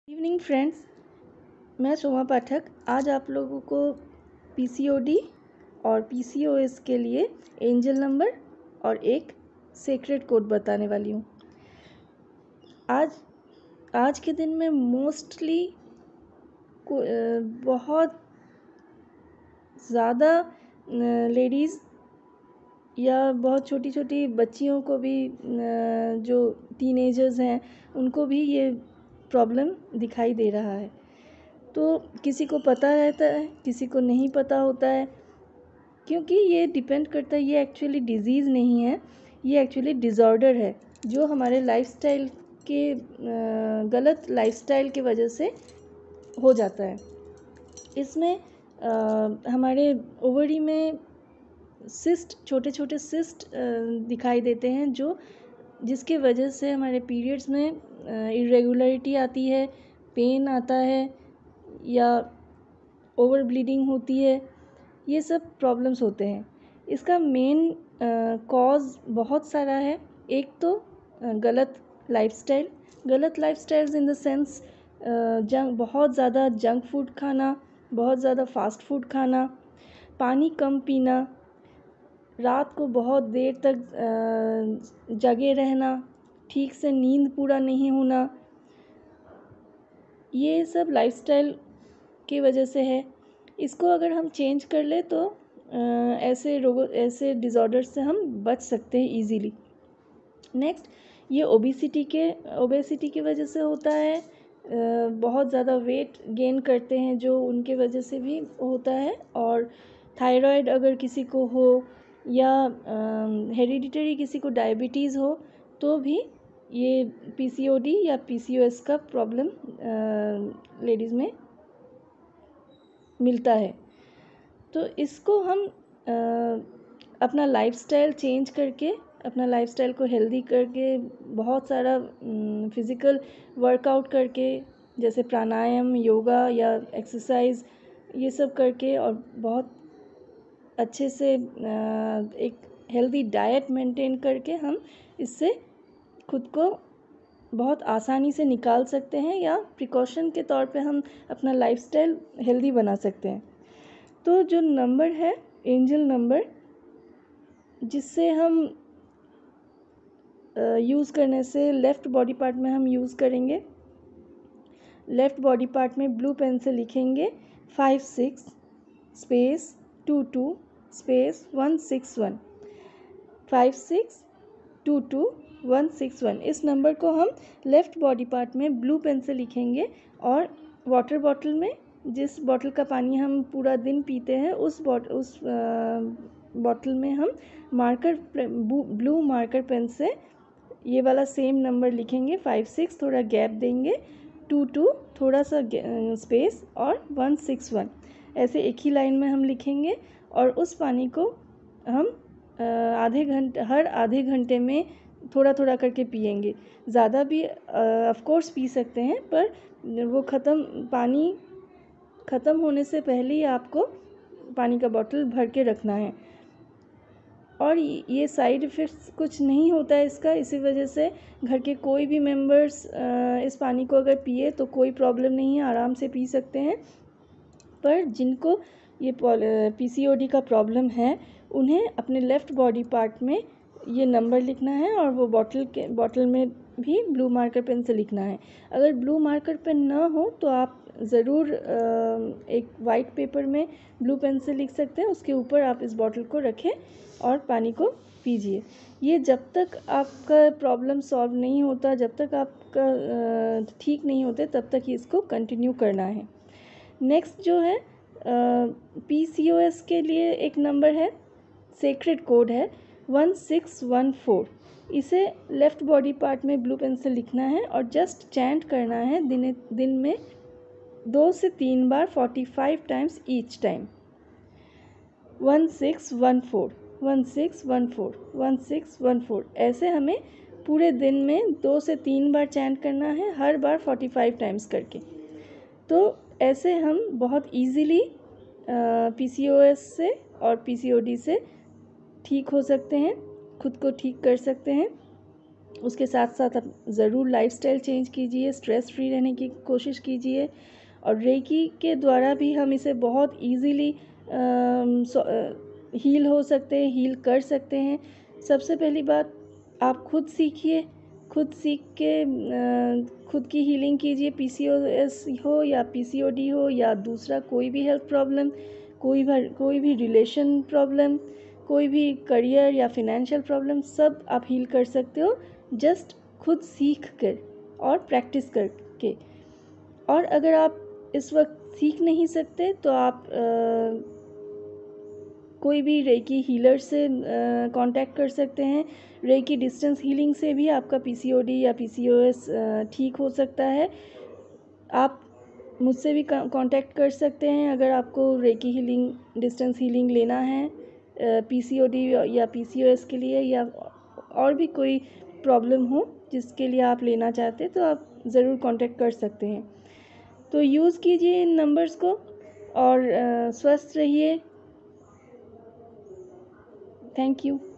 Evening friends, मैं सोमा पाठक आज आप लोगों को पीसीओडी और पीसीओएस के लिए एंजल नंबर और एक सीक्रेट कोड बताने वाली हूँ। आज के दिन में मोस्टली बहुत ज़्यादा लेडीज़ या बहुत छोटी छोटी बच्चियों को भी जो टीनेजर्स हैं उनको भी ये प्रॉब्लम दिखाई दे रहा है। तो किसी को पता रहता है, किसी को नहीं पता होता है, क्योंकि ये डिपेंड करता है। ये एक्चुअली डिज़ीज़ नहीं है, ये एक्चुअली डिज़ॉर्डर है जो हमारे लाइफस्टाइल के गलत लाइफस्टाइल की वजह से हो जाता है। इसमें हमारे ओवरी में सिस्ट, छोटे छोटे सिस्ट दिखाई देते हैं जिसके वजह से हमारे पीरियड्स में इरेगुलरिटी आती है, पेन आता है या ओवर ब्लीडिंग होती है। ये सब प्रॉब्लम्स होते हैं। इसका मेन कॉज बहुत सारा है। एक तो गलत लाइफस्टाइल्स इन द सेंस बहुत ज़्यादा जंक फूड खाना, बहुत ज़्यादा फास्ट फूड खाना, पानी कम पीना, रात को बहुत देर तक जगे रहना, ठीक से नींद पूरा नहीं होना, ये सब लाइफस्टाइल की वजह से है। इसको अगर हम चेंज कर ले तो ऐसे डिज़ॉर्डर से हम बच सकते हैं इजीली। नेक्स्ट, ये ओबेसिटी की वजह से होता है। बहुत ज़्यादा वेट गेन करते हैं जो उनके वजह से भी होता है। और थायराइड अगर किसी को हो या हेरिडिटरी किसी को डायबिटीज़ हो तो भी ये पीसीओडी या पीसीओएस का प्रॉब्लम लेडीज़ में मिलता है। तो इसको हम अपना लाइफस्टाइल चेंज करके, अपना लाइफस्टाइल को हेल्दी करके, बहुत सारा फिज़िकल वर्कआउट करके, जैसे प्राणायाम, योगा या एक्सरसाइज, ये सब करके और बहुत अच्छे से एक हेल्दी डाइट मेंटेन करके हम इससे खुद को बहुत आसानी से निकाल सकते हैं या प्रिकॉशन के तौर पे हम अपना लाइफस्टाइल हेल्दी बना सकते हैं। तो जो नंबर है एंजल नंबर, जिससे हम यूज़ करने से लेफ़्ट बॉडी पार्ट में हम यूज़ करेंगे। लेफ़्ट बॉडी पार्ट में ब्लू पेन से लिखेंगे 56 स्पेस 22 स्पेस 161, 5622 इस नंबर को हम लेफ़्ट बॉडी पार्ट में ब्लू पेन से लिखेंगे और वाटर बॉटल में, जिस बॉटल का पानी हम पूरा दिन पीते हैं, उस बॉटल में हम ब्लू मार्कर पेन से ये वाला सेम नंबर लिखेंगे। 56 थोड़ा गैप देंगे, 22 थोड़ा सा स्पेस और 161 ऐसे एक ही लाइन में हम लिखेंगे। और उस पानी को हम हर आधे घंटे में थोड़ा थोड़ा करके पिएंगे। ज़्यादा भी ऑफ कोर्स पी सकते हैं, पर वो पानी ख़त्म होने से पहले ही आपको पानी का बॉटल भर के रखना है। और ये साइड इफ़ेक्ट्स कुछ नहीं होता है इसका। इसी वजह से घर के कोई भी मेंबर्स इस पानी को अगर पिए तो कोई प्रॉब्लम नहीं है, आराम से पी सकते हैं। पर जिनको ये पीसीओडी का प्रॉब्लम है, उन्हें अपने लेफ़्ट बॉडी पार्ट में ये नंबर लिखना है और वो बॉटल में भी ब्लू मार्कर पेन से लिखना है। अगर ब्लू मार्कर पेन ना हो तो आप ज़रूर एक वाइट पेपर में ब्लू पेन से लिख सकते हैं। उसके ऊपर आप इस बॉटल को रखें और पानी को पीजिए। ये जब तक आपका प्रॉब्लम सॉल्व नहीं होता, जब तक आपका ठीक नहीं होते, तब तक इसको कंटिन्यू करना है। नेक्स्ट जो है पीसीओएस के लिए एक नंबर है, सीक्रेट कोड है 1614। इसे लेफ़्ट बॉडी पार्ट में ब्लू पेन से लिखना है और जस्ट चैंट करना है दिन में 2 से 3 बार 45 टाइम्स ईच टाइम। 1614 1614 1614 ऐसे हमें पूरे दिन में 2 से 3 बार चैंट करना है, हर बार 45 टाइम्स करके। तो ऐसे हम बहुत इजीली पीसीओएस से और पीसीओडी से ठीक हो सकते हैं, खुद को ठीक कर सकते हैं। उसके साथ साथ आप ज़रूर लाइफस्टाइल चेंज कीजिए, स्ट्रेस फ्री रहने की कोशिश कीजिए। और रेकी के द्वारा भी हम इसे बहुत इजीली हील हो सकते हैं, हील कर सकते हैं। सबसे पहली बात, आप खुद सीखिए, खुद सीख के खुद की हीलिंग कीजिए। पीसीओएस हो या पीसीओडी हो या दूसरा कोई भी हेल्थ प्रॉब्लम, कोई भी रिलेशन प्रॉब्लम, कोई भी करियर या फिनेंशियल प्रॉब्लम, सब आप हील कर सकते हो जस्ट खुद सीख कर और प्रैक्टिस करके। और अगर आप इस वक्त सीख नहीं सकते तो आप कोई भी रेकी हीलर से कांटेक्ट कर सकते हैं। रेकी डिस्टेंस हीलिंग से भी आपका पीसीओडी या पीसीओएस ठीक हो सकता है। आप मुझसे भी कांटेक्ट कर सकते हैं अगर आपको रेकी हीलिंग डिस्टेंस हीलिंग लेना है पीसीओडी या पीसीओएस के लिए, या और भी कोई प्रॉब्लम हो जिसके लिए आप लेना चाहते हैं, तो आप ज़रूर कांटेक्ट कर सकते हैं। तो यूज़ कीजिए इन नंबर्स को और स्वस्थ रहिए। Thank you.